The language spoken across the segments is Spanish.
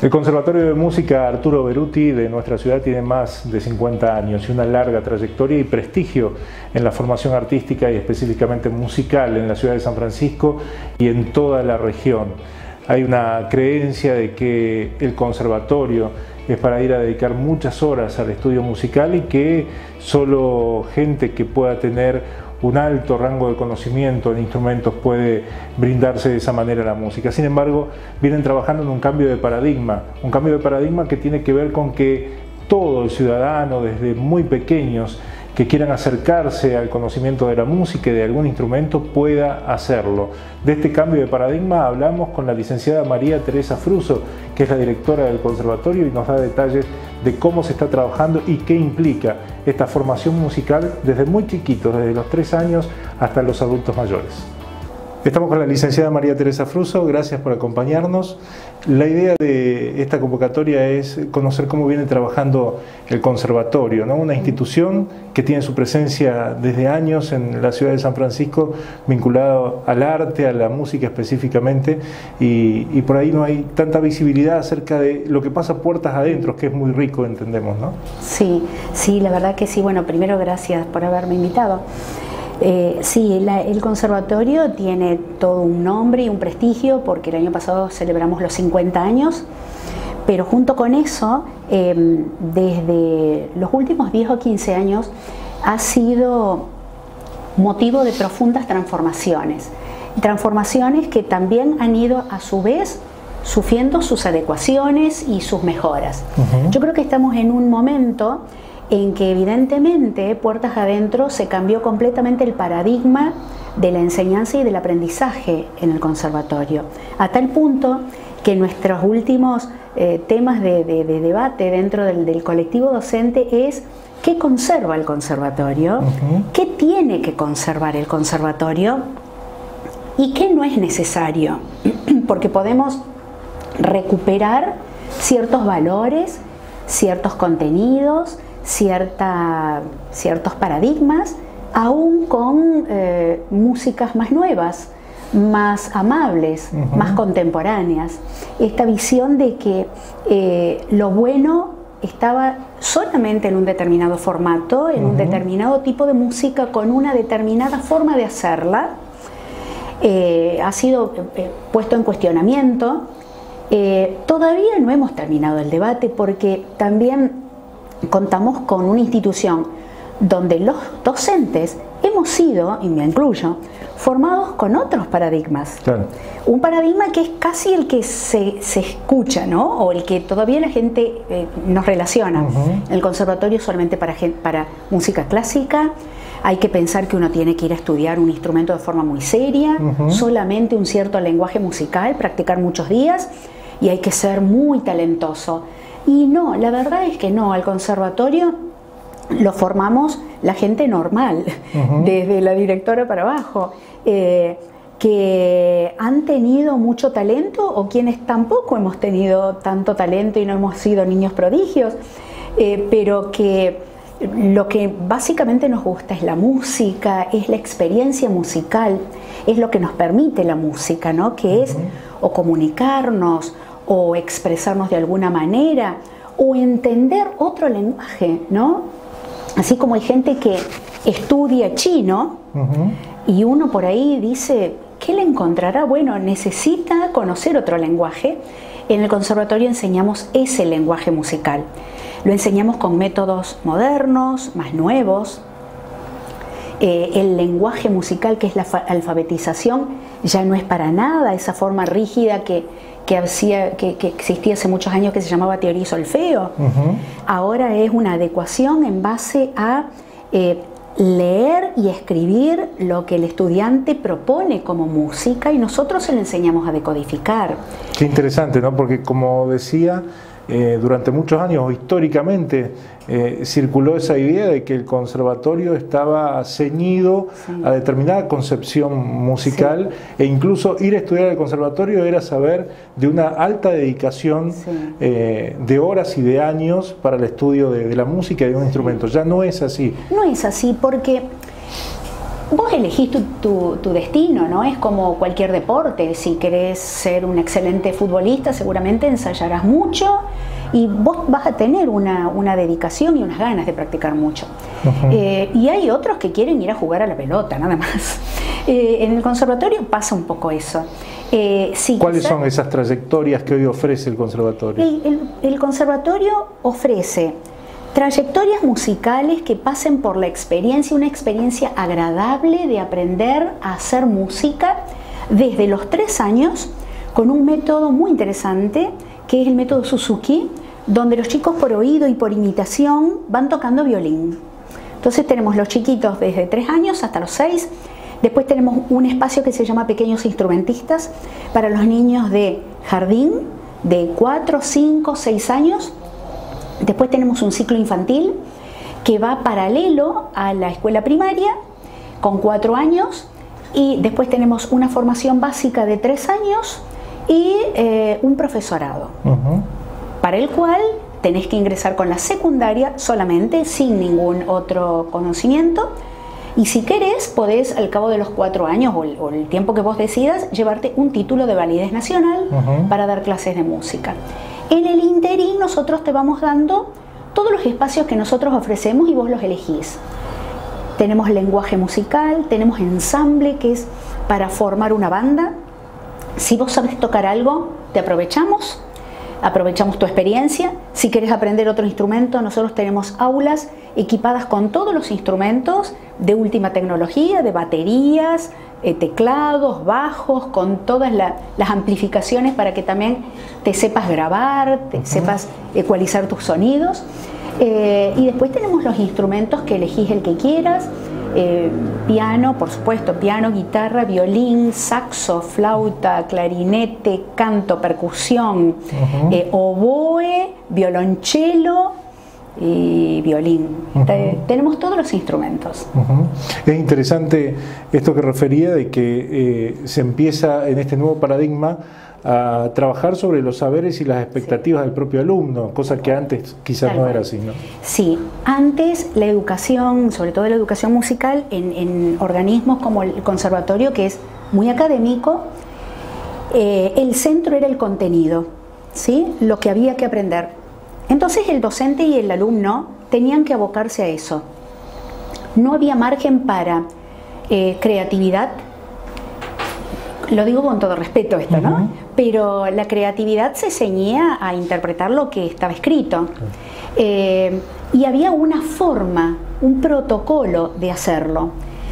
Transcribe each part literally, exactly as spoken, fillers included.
El Conservatorio de Música Arturo Beruti de nuestra ciudad tiene más de cincuenta años y una larga trayectoria y prestigio en la formación artística y específicamente musical en la ciudad de San Francisco y en toda la región. Hay una creencia de que el conservatorio es para ir a dedicar muchas horas al estudio musical y que solo gente que pueda tener un alto rango de conocimiento en instrumentos puede brindarse de esa manera a la música. Sin embargo, vienen trabajando en un cambio de paradigma, un cambio de paradigma que tiene que ver con que todo el ciudadano, desde muy pequeños, que quieran acercarse al conocimiento de la música y de algún instrumento, pueda hacerlo. De este cambio de paradigma hablamos con la licenciada María Teresa Fruso, que es la directora del conservatorio, y nos da detalles de cómo se está trabajando y qué implica esta formación musical desde muy chiquitos, desde los tres años hasta los adultos mayores. Estamos con la licenciada María Teresa Fruso, gracias por acompañarnos. La idea de esta convocatoria es conocer cómo viene trabajando el conservatorio, ¿no? Una institución que tiene su presencia desde años en la ciudad de San Francisco, vinculado al arte, a la música específicamente, y, y por ahí no hay tanta visibilidad acerca de lo que pasa puertas adentro, que es muy rico, entendemos, ¿no? Sí, sí, la verdad que sí. Bueno, primero gracias por haberme invitado. Eh, sí, la, el conservatorio tiene todo un nombre y un prestigio porque el año pasado celebramos los cincuenta años, pero junto con eso, eh, desde los últimos diez o quince años ha sido motivo de profundas transformaciones, transformaciones que también han ido a su vez sufriendo sus adecuaciones y sus mejoras. Uh-huh. Yo creo que estamos en un momento en que evidentemente puertas adentro se cambió completamente el paradigma de la enseñanza y del aprendizaje en el conservatorio, a tal punto que nuestros últimos eh, temas de, de, de debate dentro del, del colectivo docente es ¿qué conserva el conservatorio? Uh-huh. ¿Qué tiene que conservar el conservatorio? ¿Y qué no es necesario? Porque podemos recuperar ciertos valores, ciertos contenidos, Cierta, ciertos paradigmas, aún con eh, músicas más nuevas, más amables, uh-huh. más contemporáneas. Esta visión de que eh, lo bueno estaba solamente en un determinado formato, en uh-huh. un determinado tipo de música, con una determinada forma de hacerla, eh, ha sido eh, puesto en cuestionamiento. Eh, todavía no hemos terminado el debate porque también contamos con una institución donde los docentes hemos sido, y me incluyo, formados con otros paradigmas. Claro. Un paradigma que es casi el que se, se escucha, ¿no? O el que todavía la gente eh, nos relaciona. Uh-huh. El conservatorio solamente para, para música clásica. Hay que pensar que uno tiene que ir a estudiar un instrumento de forma muy seria, uh-huh. solamente un cierto lenguaje musical, practicar muchos días, y hay que ser muy talentoso. Y no, la verdad es que no, al conservatorio lo formamos la gente normal, uh-huh. desde la directora para abajo, eh, que han tenido mucho talento o quienes tampoco hemos tenido tanto talento y no hemos sido niños prodigios, eh, pero que lo que básicamente nos gusta es la música, es la experiencia musical, es lo que nos permite la música, ¿no? Que uh-huh. es o comunicarnos, o expresarnos de alguna manera, o entender otro lenguaje, ¿no? Así como hay gente que estudia chino, uh-huh. y uno por ahí dice, ¿qué le encontrará? Bueno, necesita conocer otro lenguaje. En el conservatorio enseñamos ese lenguaje musical. Lo enseñamos con métodos modernos, más nuevos. Eh, el lenguaje musical, que es la alfabetización, ya no es para nada esa forma rígida que, que, hacía, que, que existía hace muchos años, que se llamaba teoría y solfeo. Uh-huh. Ahora es una adecuación en base a eh, leer y escribir lo que el estudiante propone como música, y nosotros se le enseñamos a decodificar. Qué interesante, ¿no? Porque como decía, Eh, durante muchos años, o históricamente, eh, circuló esa idea de que el conservatorio estaba ceñido sí. a determinada concepción musical, sí. e incluso ir a estudiar al conservatorio era saber de una alta dedicación sí. eh, de horas y de años para el estudio de, de la música y de un sí. instrumento. Ya no es así. No es así porque vos elegís tu, tu, tu destino, ¿no? Es como cualquier deporte. Si querés ser un excelente futbolista, seguramente ensayarás mucho y vos vas a tener una, una dedicación y unas ganas de practicar mucho. Uh-huh. eh, y hay otros que quieren ir a jugar a la pelota, nada más. Eh, en el conservatorio pasa un poco eso. Eh, sí, ¿Cuáles quizá, son esas trayectorias que hoy ofrece el conservatorio? El, el, el conservatorio ofrece trayectorias musicales que pasen por la experiencia, una experiencia agradable de aprender a hacer música desde los tres años con un método muy interesante que es el método Suzuki, donde los chicos por oído y por imitación van tocando violín. Entonces tenemos los chiquitos desde tres años hasta los seis. Después tenemos un espacio que se llama Pequeños Instrumentistas para los niños de jardín de cuatro, cinco, seis años. Después tenemos un ciclo infantil que va paralelo a la escuela primaria con cuatro años. Y después tenemos una formación básica de tres años y eh, un profesorado, uh-huh. para el cual tenés que ingresar con la secundaria solamente, sin ningún otro conocimiento. Y si querés, podés al cabo de los cuatro años o el, o el tiempo que vos decidas, llevarte un título de validez nacional uh-huh. para dar clases de música. En el interín nosotros te vamos dando todos los espacios que nosotros ofrecemos y vos los elegís. Tenemos lenguaje musical, tenemos ensamble, que es para formar una banda. Si vos sabes tocar algo, te aprovechamos, aprovechamos tu experiencia. Si querés aprender otro instrumento, nosotros tenemos aulas equipadas con todos los instrumentos de última tecnología, de baterías, eh, teclados, bajos, con todas la, las amplificaciones para que también te sepas grabar, te uh-huh. sepas ecualizar tus sonidos. Eh, y después tenemos los instrumentos que elegís el que quieras, eh, piano, por supuesto, piano, guitarra, violín, saxo, flauta, clarinete, canto, percusión, uh-huh. eh, oboe, violonchelo y violín. Uh-huh. Te, tenemos todos los instrumentos. Uh-huh. Es interesante esto que refería de que eh, se empieza en este nuevo paradigma a trabajar sobre los saberes y las expectativas sí. del propio alumno, cosa que antes quizás Tal no era así, ¿no? Sí, antes la educación, sobre todo la educación musical, en, en organismos como el conservatorio, que es muy académico, eh, el centro era el contenido, ¿sí? Lo que había que aprender. Entonces el docente y el alumno tenían que abocarse a eso. No había margen para eh, creatividad. Lo digo con todo respeto esto, ¿no? Uh-huh. Pero la creatividad se ceñía a interpretar lo que estaba escrito. Okay. Eh, y había una forma, un protocolo de hacerlo.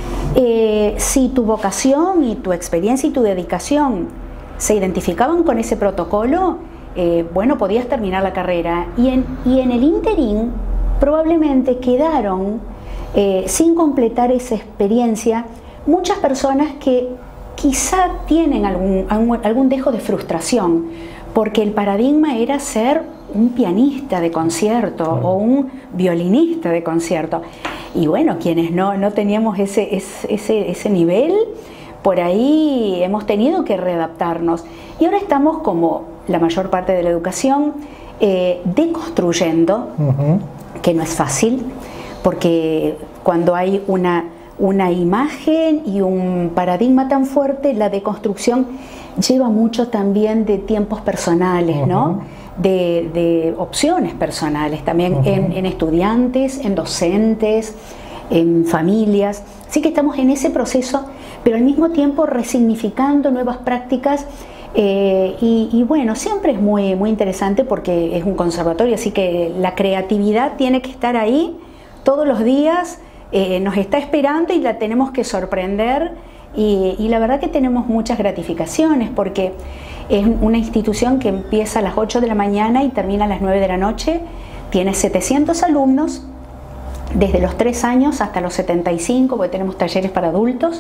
Eh, si tu vocación y tu experiencia y tu dedicación se identificaban con ese protocolo, eh, bueno, podías terminar la carrera. Y en, y en el interín probablemente quedaron eh, sin completar esa experiencia muchas personas que quizá tienen algún, algún, algún dejo de frustración, porque el paradigma era ser un pianista de concierto o un violinista de concierto. Y bueno, quienes no, no teníamos ese, ese, ese nivel, por ahí hemos tenido que readaptarnos. Y ahora estamos, como la mayor parte de la educación, eh, deconstruyendo, uh-huh. que no es fácil, porque cuando hay una... una imagen y un paradigma tan fuerte, la deconstrucción lleva mucho también de tiempos personales, uh-huh. ¿no? De, de opciones personales, también uh-huh. en, en estudiantes, en docentes, en familias. Así que estamos en ese proceso, pero al mismo tiempo resignificando nuevas prácticas. Eh, y, y bueno, siempre es muy, muy interesante porque es un conservatorio, así que la creatividad tiene que estar ahí todos los días. Eh, nos está esperando y la tenemos que sorprender y, y la verdad que tenemos muchas gratificaciones porque es una institución que empieza a las ocho de la mañana y termina a las nueve de la noche, tiene setecientos alumnos desde los tres años hasta los setenta y cinco, porque tenemos talleres para adultos,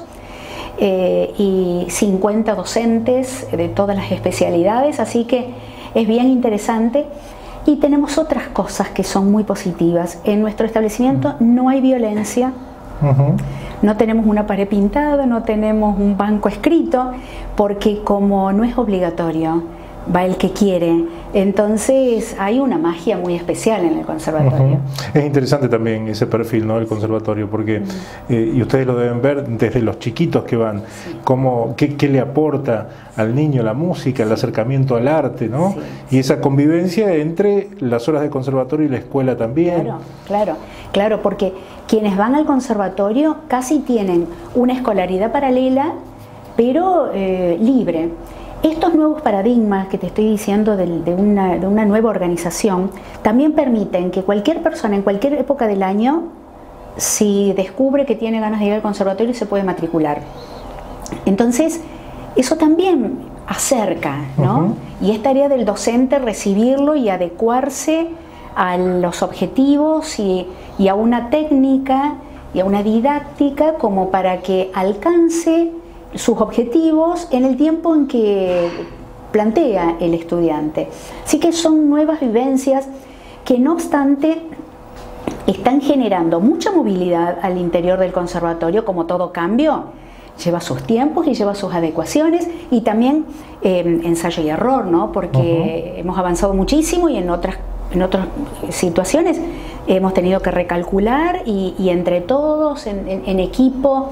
eh, y cincuenta docentes de todas las especialidades, así que es bien interesante. Y tenemos otras cosas que son muy positivas. En nuestro establecimiento no hay violencia, uh-huh. no tenemos una pared pintada, no tenemos un banco escrito, porque como no es obligatorio, va el que quiere. Entonces hay una magia muy especial en el conservatorio. Uh-huh. Es interesante también ese perfil, ¿no?, del conservatorio, porque, uh-huh. eh, y ustedes lo deben ver desde los chiquitos que van, sí. cómo, qué, qué le aporta al niño la música, el acercamiento al arte, ¿no? Sí. Y esa convivencia entre las horas de conservatorio y la escuela también. Claro, claro, claro, porque quienes van al conservatorio casi tienen una escolaridad paralela, pero eh, libre. Estos nuevos paradigmas que te estoy diciendo de, de, una, de una nueva organización también permiten que cualquier persona en cualquier época del año, si descubre que tiene ganas de ir al conservatorio, se puede matricular. Entonces, eso también acerca, ¿no? Uh-huh. Y es tarea del docente recibirlo y adecuarse a los objetivos y, y a una técnica y a una didáctica como para que alcance sus objetivos en el tiempo en que plantea el estudiante. Así que son nuevas vivencias que, no obstante, están generando mucha movilidad al interior del conservatorio. Como todo cambio, lleva sus tiempos y lleva sus adecuaciones, y también eh, ensayo y error, ¿no? Porque uh-huh. hemos avanzado muchísimo y en otras, en otras situaciones hemos tenido que recalcular y, y entre todos, en, en, en equipo,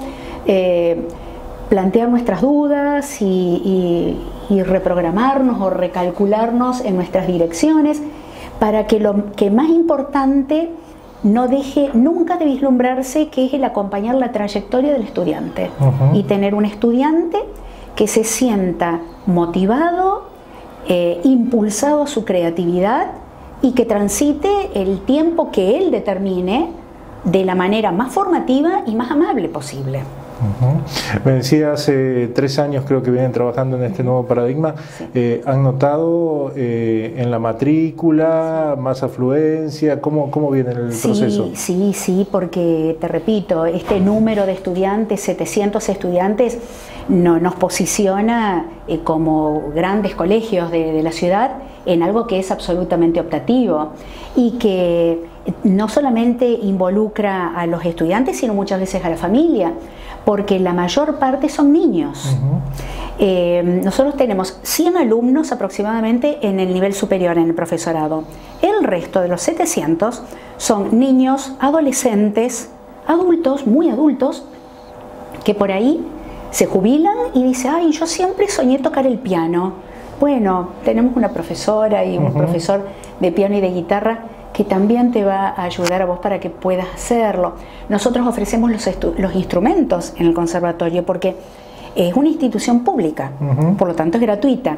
eh, plantear nuestras dudas y, y, y reprogramarnos o recalcularnos en nuestras direcciones para que lo que más importante no deje nunca de vislumbrarse, que es el acompañar la trayectoria del estudiante. Uh-huh. Y tener un estudiante que se sienta motivado, eh, impulsado a su creatividad y que transite el tiempo que él determine de la manera más formativa y más amable posible. Uh-huh. Me decía, hace tres años creo que vienen trabajando en este nuevo paradigma. Sí. Eh, ¿Han notado eh, en la matrícula más afluencia? ¿Cómo, cómo viene el sí, proceso? Sí, sí, porque te repito, este número de estudiantes, setecientos estudiantes, no, nos posiciona eh, como grandes colegios de, de la ciudad en algo que es absolutamente optativo y que no solamente involucra a los estudiantes, sino muchas veces a la familia, porque la mayor parte son niños. Uh-huh. eh, nosotros tenemos cien alumnos aproximadamente en el nivel superior, en el profesorado. El resto de los setecientos son niños, adolescentes, adultos, muy adultos, que por ahí se jubilan y dicen, ay, yo siempre soñé tocar el piano. Bueno, tenemos una profesora y un uh-huh. profesor de piano y de guitarra que también te va a ayudar a vos para que puedas hacerlo. Nosotros ofrecemos los, los instrumentos en el conservatorio porque es una institución pública, uh-huh. por lo tanto es gratuita.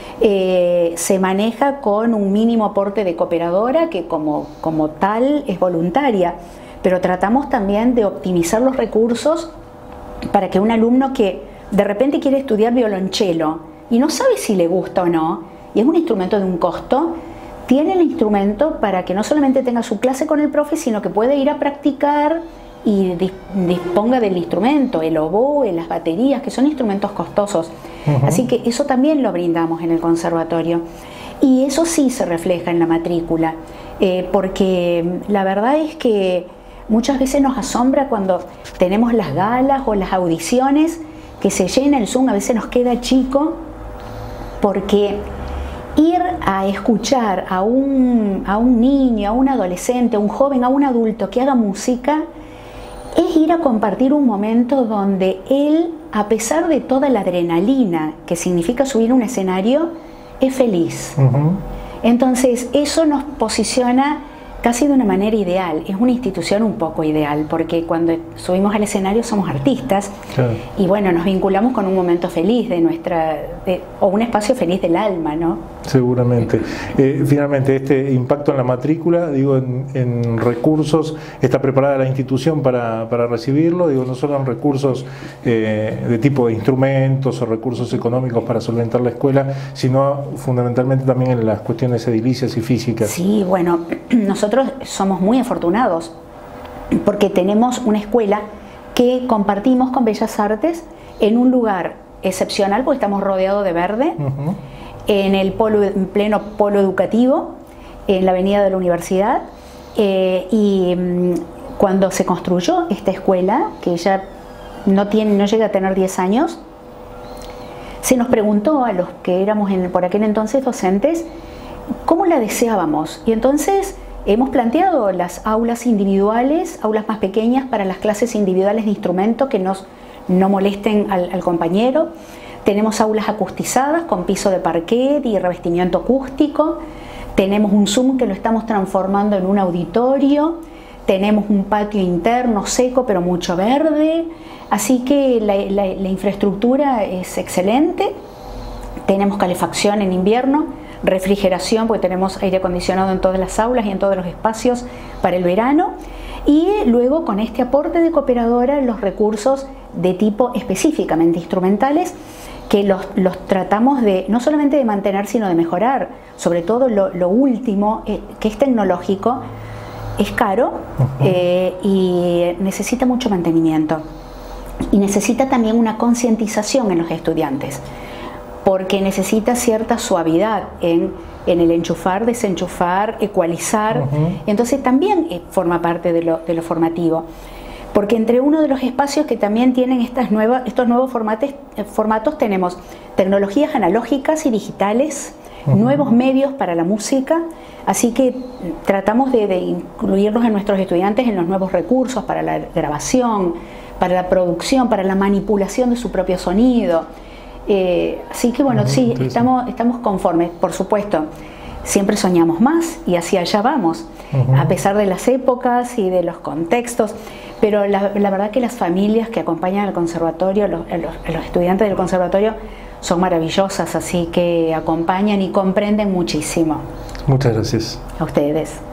Eh, se maneja con un mínimo aporte de cooperadora que como, como tal es voluntaria, pero tratamos también de optimizar los recursos para que un alumno que de repente quiere estudiar violonchelo y no sabe si le gusta o no, y es un instrumento de un costo, tiene el instrumento para que no solamente tenga su clase con el profe, sino que puede ir a practicar y disponga del instrumento, el oboe, las baterías, que son instrumentos costosos. Uh-huh. Así que eso también lo brindamos en el conservatorio. Y eso sí se refleja en la matrícula, eh, porque la verdad es que muchas veces nos asombra cuando tenemos las galas o las audiciones, que se llena el Zoom, a veces nos queda chico, porque ir a escuchar a un, a un niño, a un adolescente, a un joven, a un adulto que haga música, es ir a compartir un momento donde él, a pesar de toda la adrenalina que significa subir a un escenario, es feliz. Uh-huh. Entonces, eso nos posiciona casi de una manera ideal. Es una institución un poco ideal, porque cuando subimos al escenario somos artistas, claro. y bueno, nos vinculamos con un momento feliz de nuestra, de, o un espacio feliz del alma, ¿no? Seguramente. Eh, finalmente, este impacto en la matrícula, digo, en, en recursos, ¿está preparada la institución para, para recibirlo? Digo, no solo en recursos eh, de tipo de instrumentos o recursos económicos para solventar la escuela, sino fundamentalmente también en las cuestiones edilicias y físicas. Sí, bueno, nosotros somos muy afortunados porque tenemos una escuela que compartimos con Bellas Artes en un lugar excepcional, porque estamos rodeados de verde, uh-huh. en el polo, en pleno polo educativo, en la avenida de la Universidad, eh, y mmm, cuando se construyó esta escuela, que ya no, tiene, no llega a tener diez años, se nos preguntó a los que éramos en, por aquel entonces docentes, cómo la deseábamos. Y entonces hemos planteado las aulas individuales, aulas más pequeñas para las clases individuales de instrumento que nos, no molesten al, al compañero. Tenemos aulas acustizadas con piso de parquet y revestimiento acústico. Tenemos un Zoom que lo estamos transformando en un auditorio. Tenemos un patio interno seco pero mucho verde. Así que la, la, la infraestructura es excelente. Tenemos calefacción en invierno, refrigeración porque tenemos aire acondicionado en todas las aulas y en todos los espacios para el verano. Y luego con este aporte de Cooperadora los recursos de tipo específicamente instrumentales que los, los tratamos de no solamente de mantener sino de mejorar. Sobre todo lo, lo último eh, que es tecnológico, es caro eh, y necesita mucho mantenimiento y necesita también una concientización en los estudiantes porque necesita cierta suavidad en, en el enchufar, desenchufar, ecualizar. Uh-huh. Entonces también eh, forma parte de lo, de lo formativo. Porque entre uno de los espacios que también tienen estas nuevas, estos nuevos formatos, formatos tenemos tecnologías analógicas y digitales, uh-huh. nuevos medios para la música, así que tratamos de, de incluirlos en nuestros estudiantes en los nuevos recursos para la grabación, para la producción, para la manipulación de su propio sonido. Eh, así que bueno, uh-huh. sí, estamos, estamos conformes, por supuesto. Siempre soñamos más y hacia allá vamos, uh-huh. a pesar de las épocas y de los contextos. Pero la, la verdad que las familias que acompañan al conservatorio, los, los, los estudiantes del conservatorio, son maravillosas, así que acompañan y comprenden muchísimo. Muchas gracias. A ustedes.